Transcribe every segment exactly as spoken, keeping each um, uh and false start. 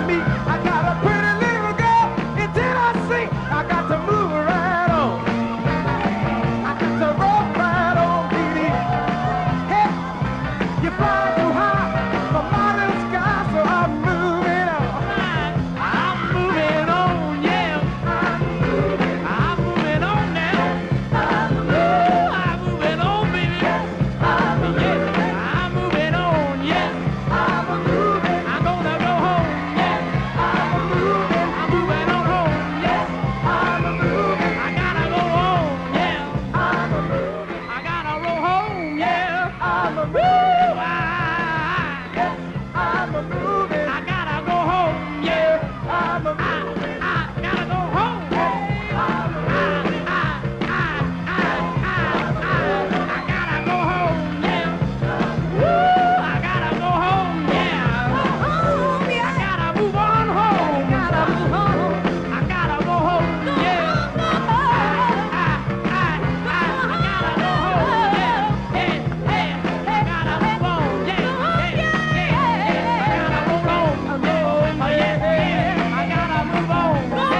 me. I got a pretty little girl in Tennessee. I got to move her right on. I got to roll right on, baby. Hey, you fly too high for my little sky, so I'm moving on. I'm moving on, yeah. I'm moving, I'm moving on now. I'm moving, I'm moving on, baby. I'm moving, I'm moving on, yeah. I'm moving, I'm gonna go home, yeah. I'm moving, I'm moving on home, yeah. I'm moving, I gotta go home, yeah. I'm moving, I gotta roll home, yeah. I'm moving, I, yes, I'm moving, I gotta go home, yeah. I'm moving, I, I gotta go home, yeah. I'm moving, I, I, I, I, I, I, I gotta go home, yeah. Woo, I gotta go home, yeah. Home, yeah. I gotta move on home. I gotta move home. I gotta go home, yeah. I, I, I, I, I gotta go home, yeah. Hey, hey, I gotta move on, yeah. Hey, hey, hey, I gotta move on, yeah. Oh, yeah, yeah. I gotta move on,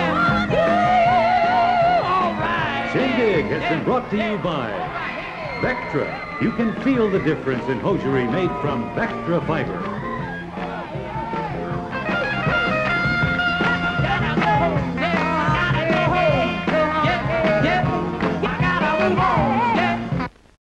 yeah. All right. Shindig has been brought to you by Vectra. You can feel the difference in hosiery made from Vectra fiber.